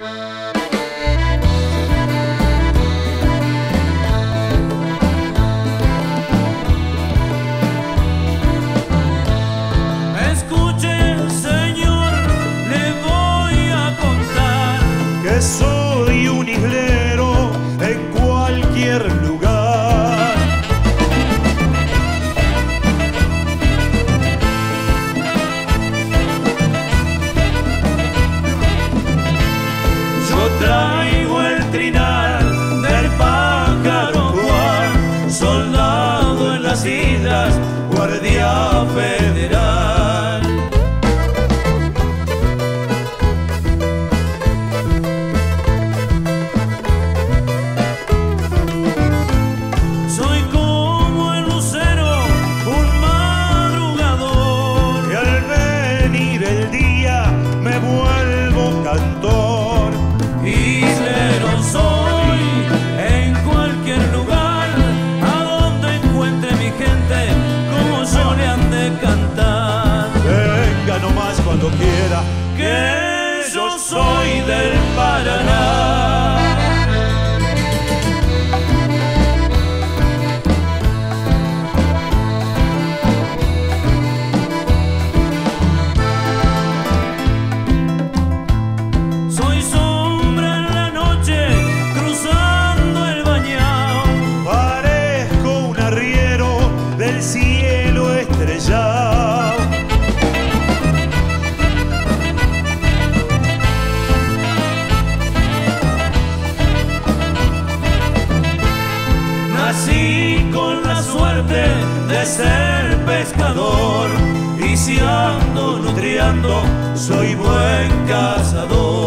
Soy un islero en cualquier lugar. Yo traigo el trinal del pájaro Juan, soldado en las islas, guardia federal. Islero soy en cualquier lugar, a donde encuentre mi gente, como yo le han de cantar. Venga nomás cuando quiera, que yo soy del Paraná. Cielo estrellado, nací con la suerte de ser pescador, y si ando nutriando soy buen cazador.